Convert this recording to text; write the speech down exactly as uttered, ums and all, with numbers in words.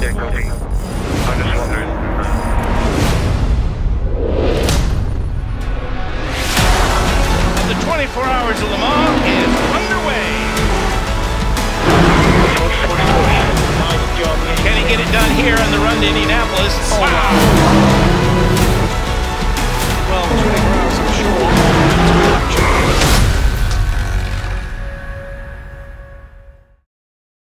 Yeah, copy. I'm just wondering. The twenty-four hours of Le Mans is underway. Push, push, push. Can he get it done here on the run to Indianapolis? Wow!